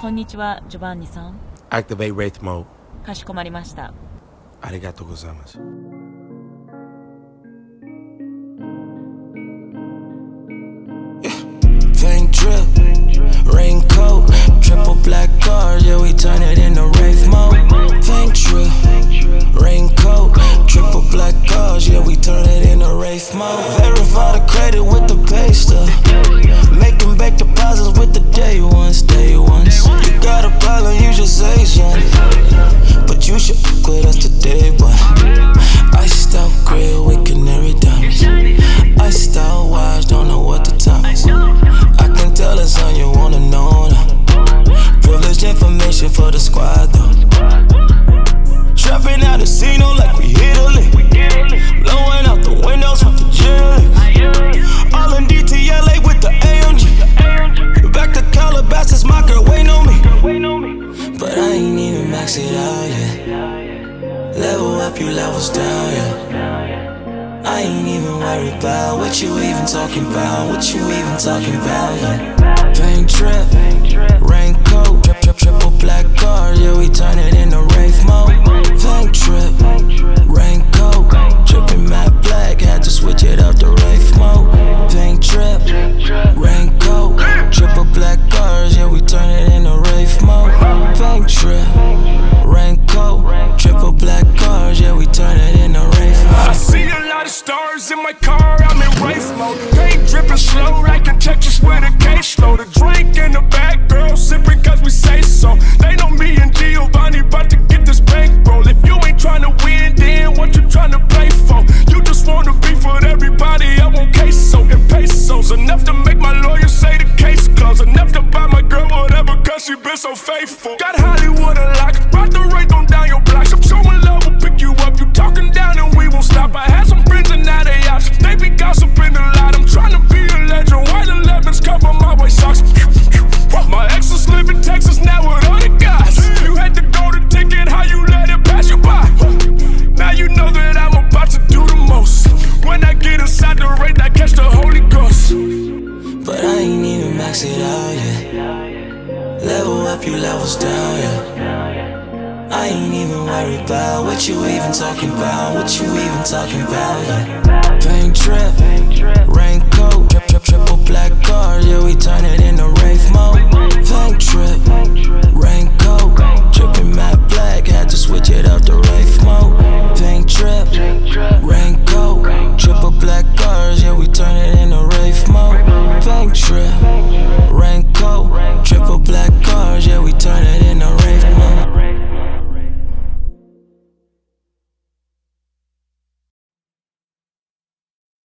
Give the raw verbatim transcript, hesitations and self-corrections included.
こんにちは、ジョバンニさん。 Activate Wraith Mode。 かしこまりました。 ありがとうございます。 Paint drip, raincoat, triple black car, yeah, we turn it into Wraith mode. Paint drip, raincoat, triple black cars, yeah, we turn it into Wraith mode. Verify the credit with the pay stuff, making back deposits with the day ones, day ones. You got a problem, you just say something, but you should quit us today, boy. Iced out grill with canary diamonds, iced out watch, don't know what the time is. I can tell it's on you wanna know that. Privileged information for the squad though. Trapping out the casino like we hit a lick, blowing out the windows with the jelly. All in D T L A with the A M G. Back to Calabasas, my girl waiting on me, but I ain't even maxed it out yet. Level up, you levels down, yeah. I ain't even worried about what you even talking about, what you even talking about, yeah. Paint drip, raincoat, trip, trip, triple black car, yeah, we turn it into Wraith mode. Paint drip, raincoat, dripping matte black, had to switch it up to Wraith mode. Paint drip, raincoat, triple black cars, yeah, we turn it into Wraith mode. Paint drip, raincoat, triple black cars, yeah, we turn it into Wraith mode. I see a lot of stars in my car, I'm in Wraith mode. Paint dripping slow like in Texas with a case load. A drink in the back, girl sipping cause we say so. They know me and Giovanni about to get this bankroll. If you ain't tryna win, then what you tryna play for? You just wanna beef with everybody, I want queso and pesos. Enough to make my lawyer say the case closed. Enough to buy my girl whatever cause she been so faithful. Got Hollywood unlocked, ride the Wraith on down your block. I'm showing love, will pick you up. You talking down and we won't stop. I had some friends and now they ops. They be gossiping a lot. I'm tryna be a legend. White elevens cover my white socks. My exes live in Texas now with other guys. You had to go to ticket, how you let it pass you by? Now you know that I'm about to do the most. When I get inside the Wraith, I catch the Holy Ghost. But I ain't even maxed it out yet. Level up, you levels down, yeah. I ain't even worried about what you even talking about, what you even talking about, yeah. Paint drip,